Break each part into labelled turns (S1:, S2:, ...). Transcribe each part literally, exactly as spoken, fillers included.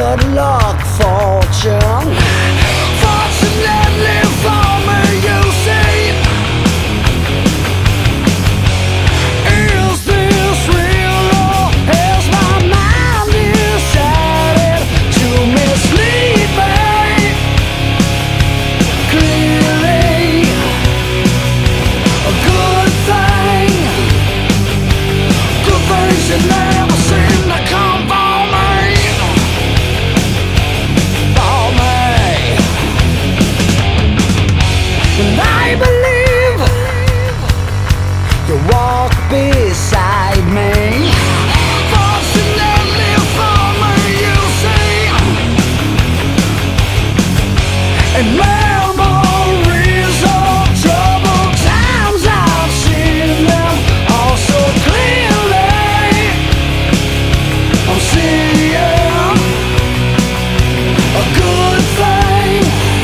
S1: good luck, fortune. Fortunately for me, you see, is this real or has my mind decided to mislead me? Clearly, a good thing, good things that never seem to come for me, for me. And I believe you walk beside me. Fortunately for me, you see, and memories of troubled times, I've seen them all so clearly. I'm seeing a good thing,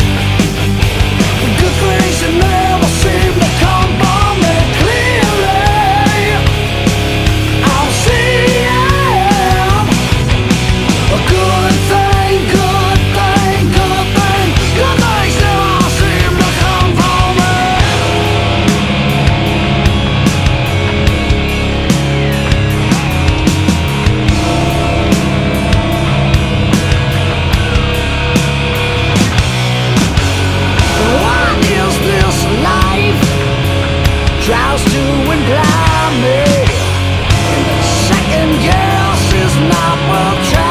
S1: good things that never seem to come for me. Clearly, I'm seeing a good thing, good thing, good thing, good things never seem to come for me. What is this life tries to imply me? Second guess is not worth trying.